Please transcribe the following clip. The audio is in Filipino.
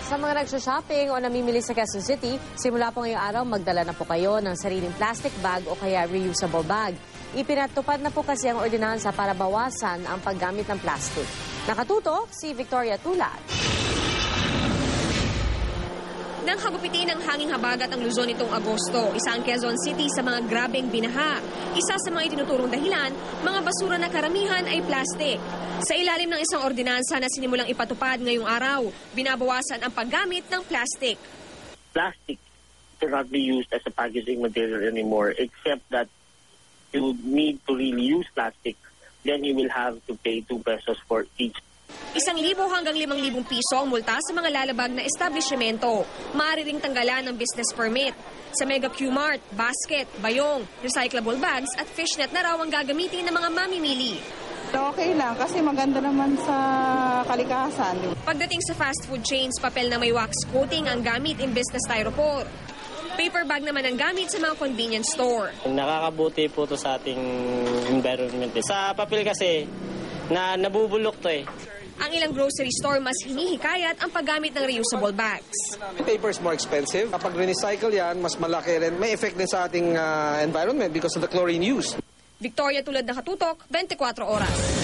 Sa mga nagsha-shopping o namimili sa Quezon City, simula po ngayong araw magdala na po kayo ng sariling plastic bag o kaya reusable bag. Ipinatupad na po kasi ang ordinansa para bawasan ang paggamit ng plastic. Nakatutok si Victoria Tulad. Nang hagupitin ng hanging habagat ang Luzon nitong Agosto, isa ang Quezon City sa mga grabeng binaha. Isa sa mga itinuturong dahilan, mga basura na karamihan ay plastic. Sa ilalim ng isang ordinansa na sinimulang ipatupad ngayong araw, binabawasan ang paggamit ng plastic. Plastic cannot be used as a packaging material anymore, except that you need to really use plastic. Then you will have to pay 2 pesos for each. 1,000 hanggang 5,000 piso ang multa sa mga lalabag na establishmento. Maaari ring tanggalan ng business permit. Sa Mega Q-Mart, basket, bayong, recyclable bags at fishnet na raw ang gagamitin ng mga mamimili. Okay lang kasi maganda naman sa kalikasan. Pagdating sa fast food chains, papel na may wax coating ang gamit imbes na styrofoam. Paper bag naman ang gamit sa mga convenience store. Nakakabuti po to sa ating environment. Sa papel kasi, nabubulok to eh. Ang ilang grocery store mas hinihikayat ang paggamit ng reusable bags. Paper is more expensive. Kapag recycle yan, mas malaki rin. May effect din sa ating environment because of the chlorine use. Victoria Tulad, Nakatutok, 24 Oras.